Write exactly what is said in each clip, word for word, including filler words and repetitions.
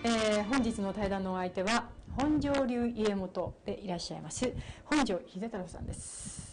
えー、本日の対談のお相手は本庄流家元でいらっしゃいます本庄秀太郎さんです。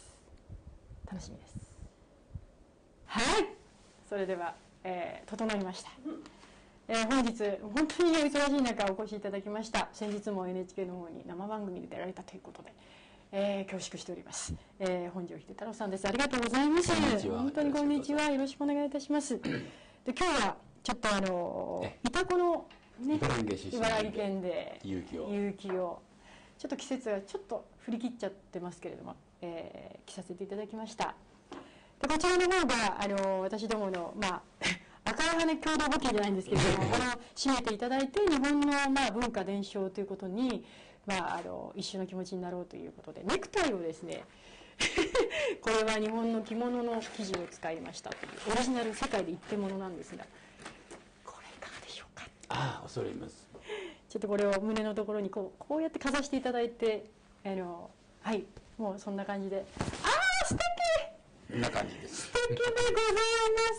楽しみです。はい、それでは、えー、整いました、えー、本日本当にお忙しい中お越しいただきました。先日も エヌエイチケー の方に生番組に出られたということで、えー、恐縮しております、えー、本庄秀太郎さんです。ありがとうございます。本当にこんにちは。よろしくお願いいたします。で今日はちょっとあのイタコのね、茨城県で有機をちょっと季節がちょっと振り切っちゃってますけれども、えー、着させていただきました。でこちらの方があの私どものまあ赤い羽共同募金じゃないんですけれどもこれを締めていただいて日本のまあ文化伝承ということに、まあ、あの一緒の気持ちになろうということでネクタイをですねこれは日本の着物の生地を使いましたというオリジナル世界で一点物なんですが。 ああ、恐れ入ります。 ちょっとこれを胸のところにこうこうやってかざしていただいて、あのはいもうそんな感じで、ああ素敵。 こんな感じです。 素敵でございます。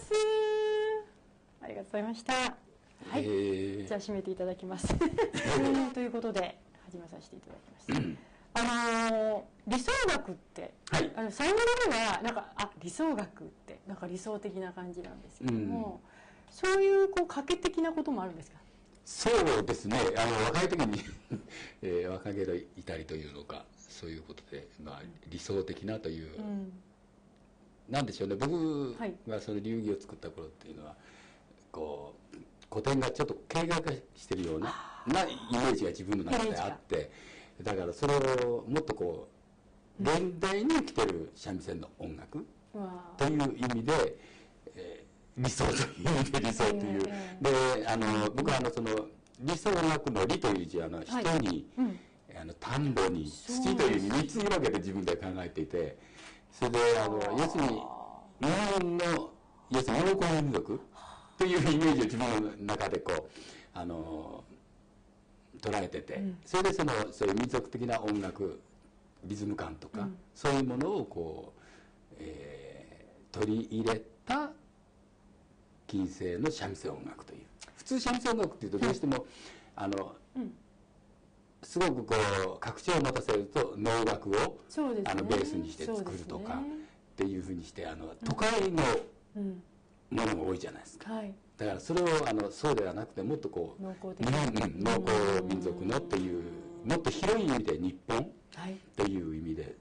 ありがとうございました。はい。えー、じゃあ締めていただきます。ということで始めさせていただきます。あの理想学って、はい、あの最後の方はなんかあ理想学ってなんか理想的な感じなんですけども。うんそういうこう賭け的なこともあるんですか。 そうですね。あの若い時に、えー、若気の至りというのか、そういうことで、まあ理想的なという、うん、なんでしょうね。僕がその流儀を作った頃っていうのは、こう古典がちょっと形骸化してるようななイメージが自分の中であって、だからそれをもっとこう現代に生きてる三味線の音楽という意味で。えー理想という意味で理想という、であの僕はあのその理想学の理という字はあの人に、あの田んぼに土というみっつに分けて自分で考えていて、それであの要するに日本の要するに農耕民族というイメージを自分の中でこうあの捉えてて、それでそのそういう民族的な音楽リズム感とか、そういうものをこう、えー、取り入れた近世の三味線音楽という。普通三味線音楽っていうとどうしても、あの、うん、すごくこう拡張を持たせると能楽を、ね、あのベースにして作るとか、ね、っていうふうにしてあの都会のものが多いじゃないですか。うんうん、だからそれをあのそうではなくてもっとこう農耕民族のっていうもっと広い意味で日本っていう意味で、はい、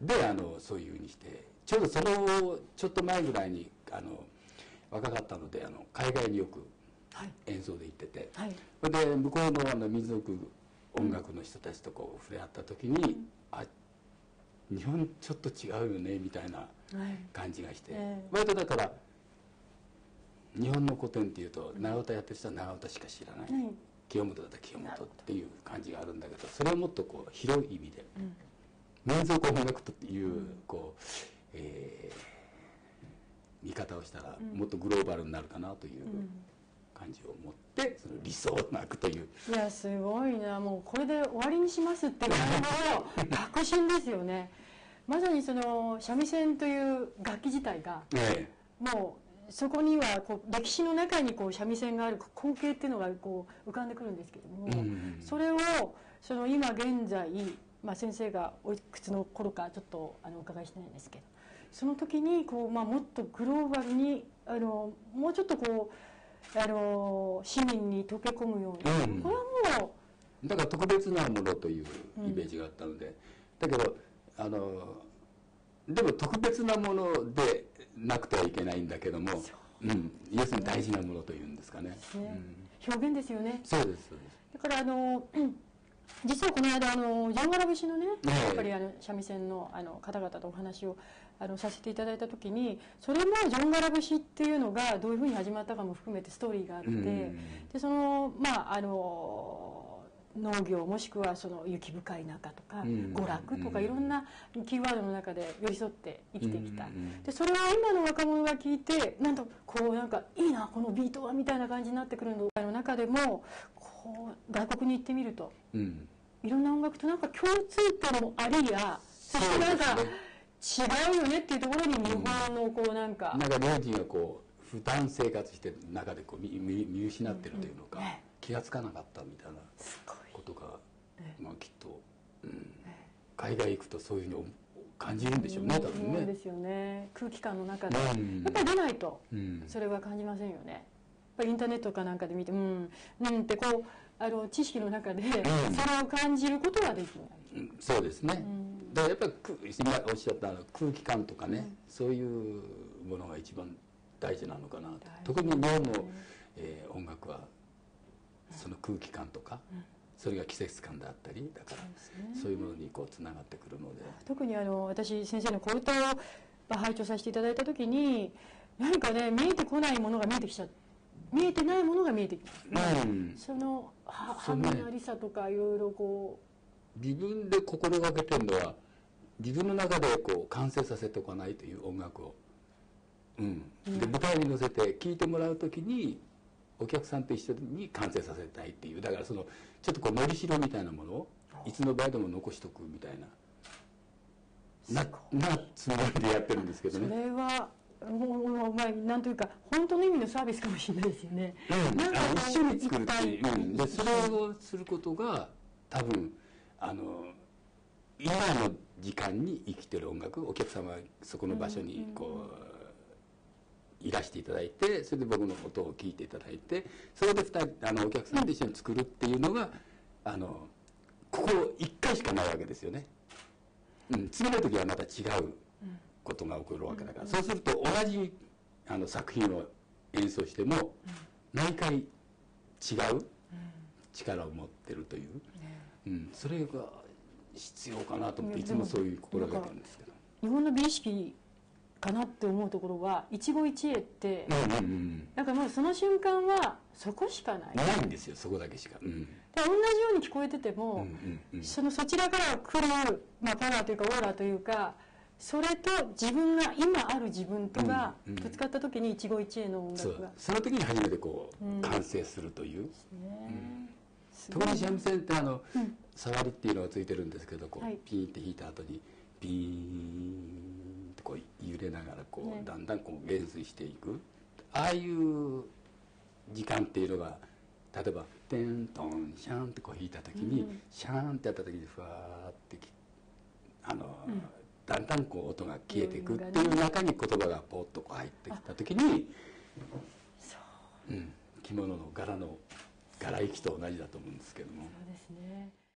であのそういうふうにしてちょうどそのちょっと前ぐらいにあの若かったのであの海外によく演奏で行ってて、はい、それで向こうのあの民族音楽の人たちとこう触れ合った時に、うん、あ日本ちょっと違うよねみたいな感じがして、はいえー、割とだから日本の古典っていうと長唄やってる人は長唄しか知らない、うん、清本だったら清本っていう感じがあるんだけどそれをもっとこう広い意味で、うん、民族音楽というこう、えー見方をしたらもっとグローバルになるかなという感じを持ってその理想学という、 いやすごいなもうこれで終わりにしますっていうのが確信ですよね。まさにその三味線という楽器自体が、ね、もうそこにはこう歴史の中にこう三味線がある光景っていうのがこう浮かんでくるんですけども、うん、それをその今現在、まあ、先生がおいくつの頃かちょっとあのお伺いしてないんですけどその時にこう、まあ、もっとグローバルにあのもうちょっとこうあの市民に溶け込むような、うん、これはもうだから特別なものというイメージがあったので、うん、だけどあのでも特別なものでなくてはいけないんだけども、うん、要するに大事なものというんですかね。ねうん、表現ですよね。 そうですそうです。 だからあの、うん実はこの間あのジャンガラ節のね、やっぱりあの三味線のあの方々とお話をあのさせていただいた時にそれもジョンガラ節っていうのがどういうふうに始まったかも含めてストーリーがあって、でそのまああの農業もしくはその雪深い中とか娯楽とかいろんなキーワードの中で寄り添って生きてきた。でそれを今の若者が聞いてなんとこうなんかいいなこのビートはみたいな感じになってくるの中でもこう外国に行ってみると、うん、いろんな音楽となんか共通点もありやそしてなんか違うよねっていうところに日本のこうなんか、 うん、なんか両人がこう普段生活してる中でこう見見見失ってるというのか、うんうんね、 気が付かなかったみたいなことが、まあ、きっと、うん、海外行くとそういうふうに感じるんでしょうね、多分ね。 そうですよね。空気感の中で、うん、やっぱり出ないとそれは感じませんよね。やっぱりインターネットかなんかで見て、うんうんってこうあの知識の中でそれを感じることはできない。 うん、そうですね。うん、だからやっぱり今おっしゃった空気感とかね、うん、そういうものが一番大事なのかなと。特に日本の、えー、音楽はその空気感とか、うん、それが季節感であったりだから、そう、ね、そういうものにこうつながってくるので、 特にあの私先生の小歌を拝聴させていただいた時に何かね見えてこないものが見えてきちゃって見えてないものが見えてきます、ね、うん、そのハムなりさとかいろいろこう自分で心がけてるのは自分の中でこう完成させておかないという音楽を、うん、で舞台に乗せて聴いてもらう時にお客さんと一緒に完成させたいっていうだからそのちょっとこうのりしろみたいなものをいつの場合でも残しとくみたいなななつもりでやってるんですけどね。 それはもうまあなんというか本当の意味のサービスかもしれないですよね。 うん、なんか一緒に作るっていう、うん、でそれをすることが多分あの今の時間に生きてる音楽お客様はそこの場所にこういらしていただいてそれで僕のことを聞いていただいてそれでふたりあのお客さんと一緒に作るっていうのがあのここいっかいしかないわけですよね。うん、次の時はまた違うことが起こるわけだから、そうすると同じあの作品を演奏しても毎回違う力を持ってるという、うん、それが必要かなと思っていつもそういう心がけてるんですけど。 日本の美意識かなって思うところは一期一会って、うんうんうん、なんかもうその瞬間はそこしかない。 ないんですよそこだけしか。うん、 で同じように聞こえてても、うんうんうん、そのそちらから来る、まあ、パワーというかオーラというかそれと自分が今ある自分とがぶつかった時に一期一会の音楽が、うん、 そ, その時に初めてこう、うん、完成するという。特に三味線ってあの、うん、触りっていうのがついてるんですけどこう、はい、ピーンって弾いた後にピーンとこう揺れながらこう、ね、だんだんこう減衰していくああいう時間っていうのが例えば「テントンシャン」ってこう弾いた時に、うん、シャーンってやった時にふわーってあの、うん、だんだんこう音が消えていくっていう中に言葉がポッとこう入ってきた時に、うん、着物の柄の柄行きと同じだと思うんですけども。 そうですね。